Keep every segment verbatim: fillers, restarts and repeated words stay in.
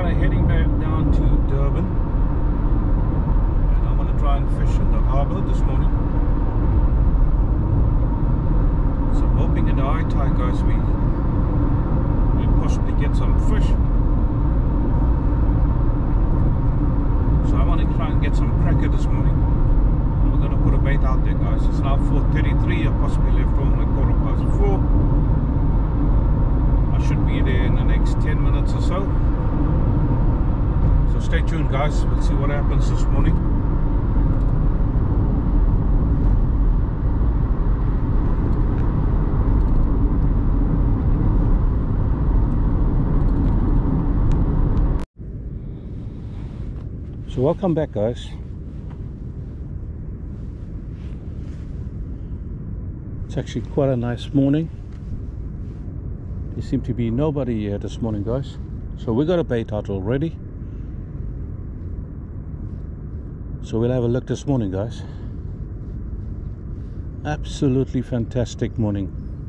kind of heading back down to Durban, and I'm going to try and fish in the harbour this morning. So I'm hoping in the high tide, guys, we we possibly get some fish. So I want to try and get some cracker this morning. We're going to put a bait out there, guys. It's now four thirty-three. I possibly left home at quarter past four. I should be there in the next ten minutes or so. So stay tuned, guys. We'll see what happens this morning. So welcome back, guys. It's actually quite a nice morning. There seem to be nobody here this morning, guys. So we got a bait out already. So we'll have a look this morning, guys. Absolutely fantastic morning.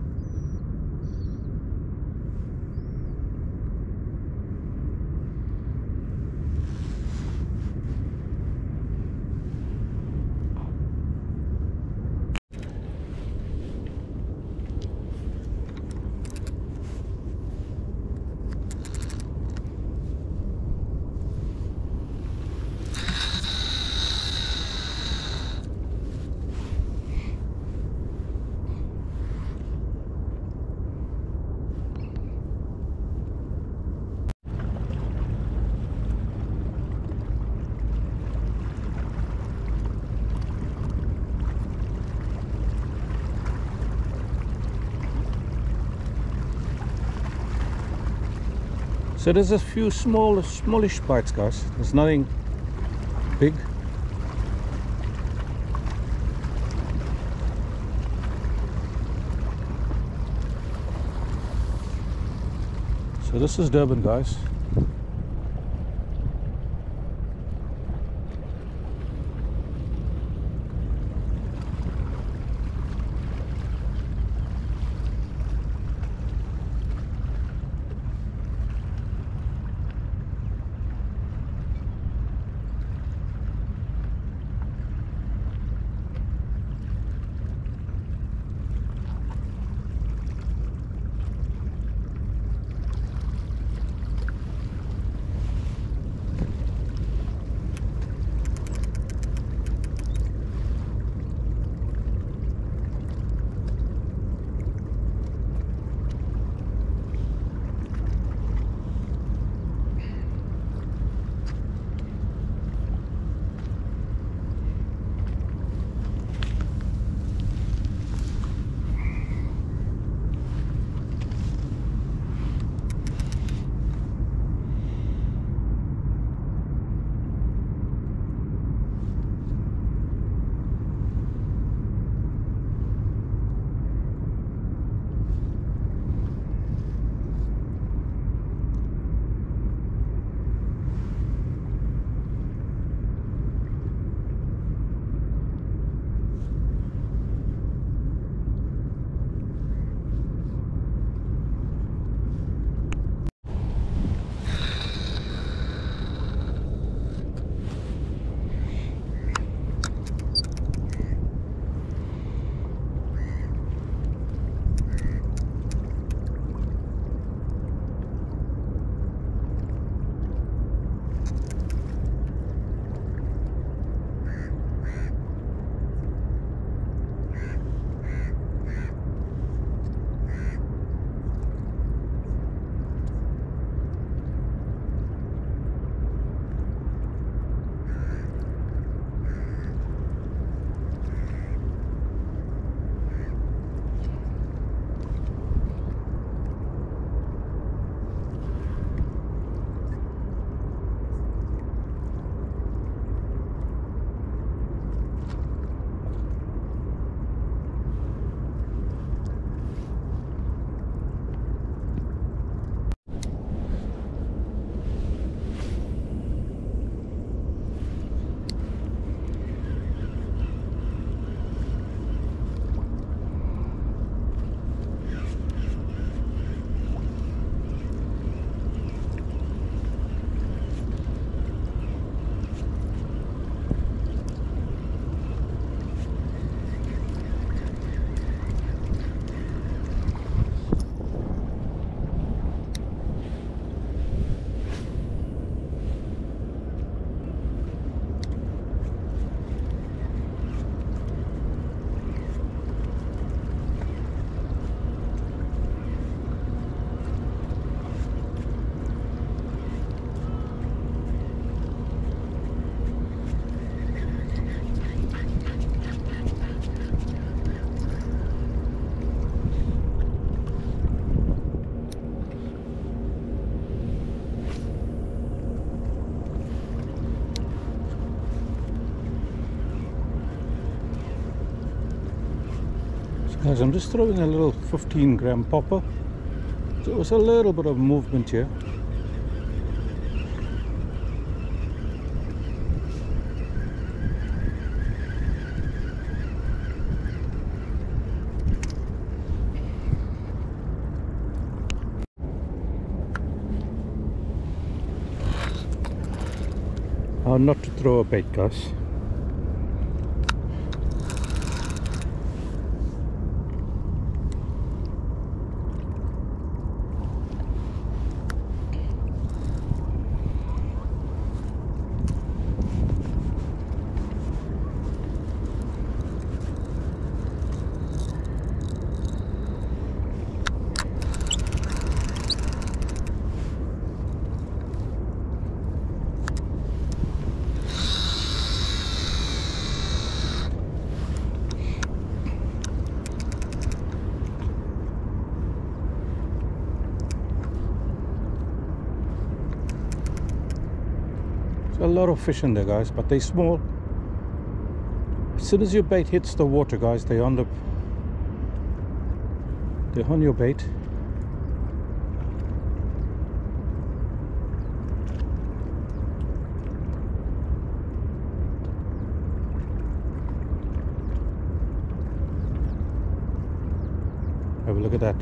So there's a few small, smallish bites, guys. There's nothing big. So this is Durban, guys. Guys, I'm just throwing a little fifteen gram popper. So it was a little bit of movement here. How not to throw a bait, guys. A lot of fish in there, guys, but they're small. As soon as your bait hits the water, guys, they're on the they're on your bait. Have a look at that.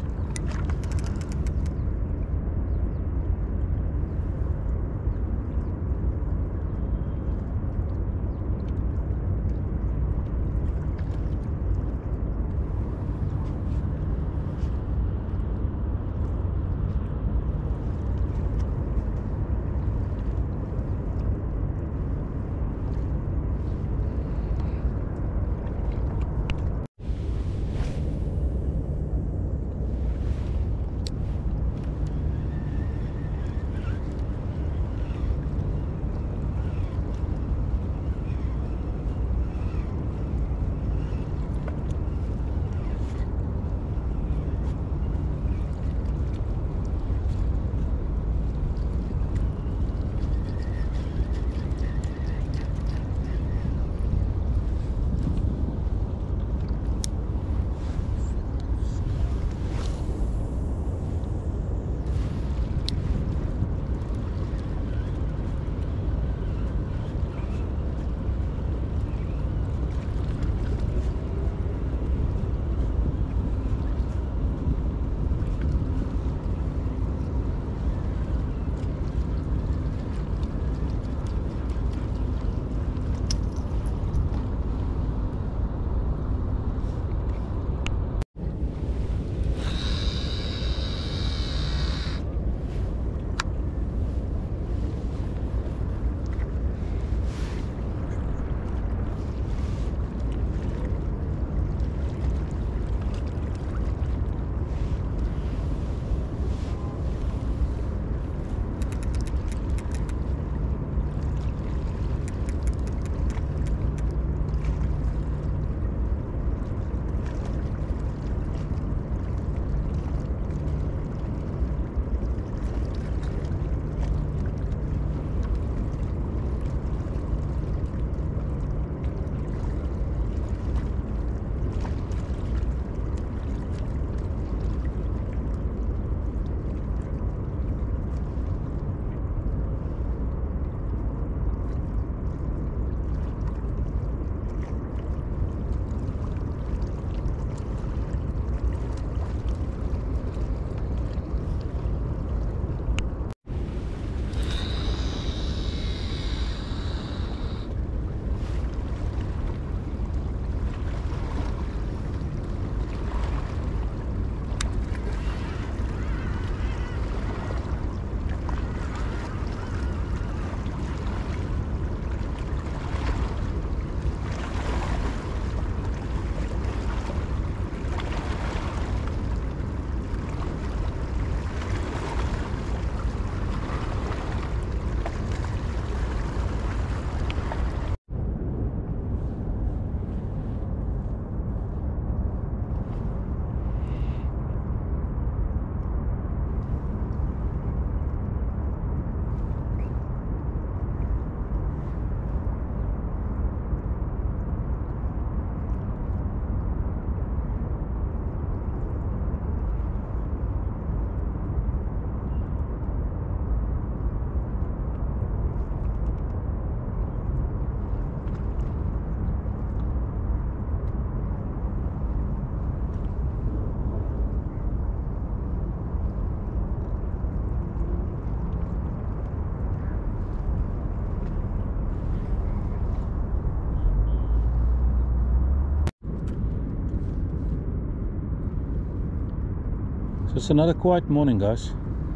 So it's another quiet morning, guys.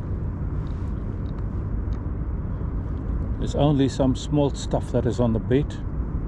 There's only some small stuff that is on the bait.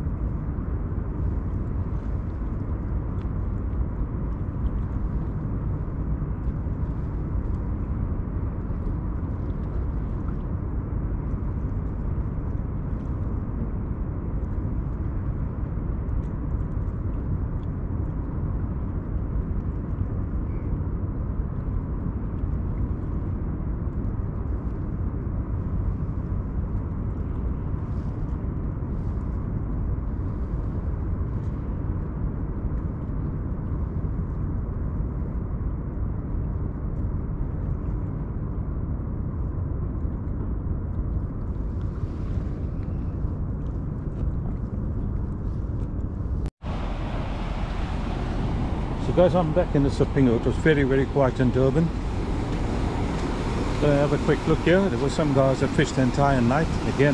So guys, I'm back in Isipingo. It was very very quiet in Durban. So have a quick look here. There were some guys that fished the entire night again.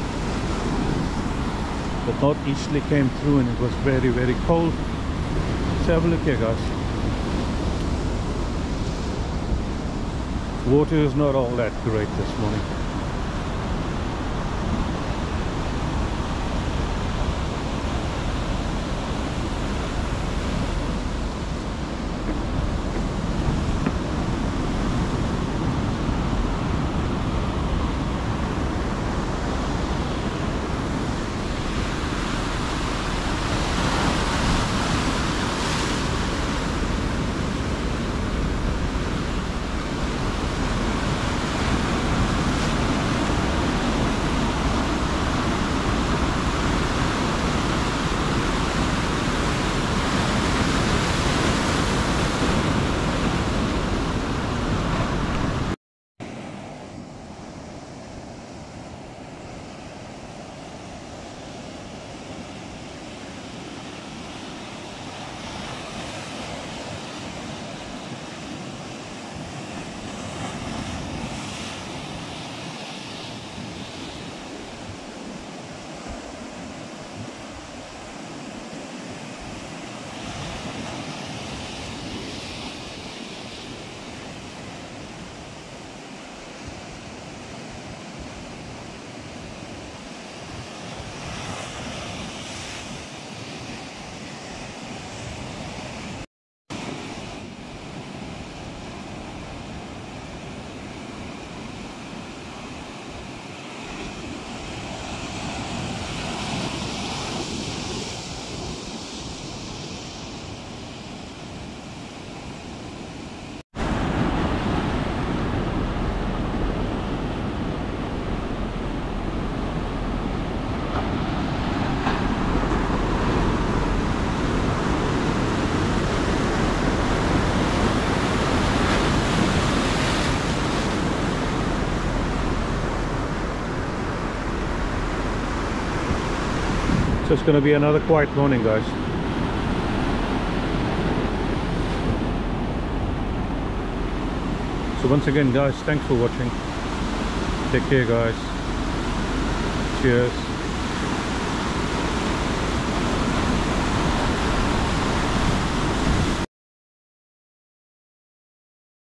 The northeasterly came through and it was very very cold. Let's have a look here, guys. Water is not all that great this morning. So it's going to be another quiet morning, guys. So once again, guys, thanks for watching. Take care, guys. Cheers.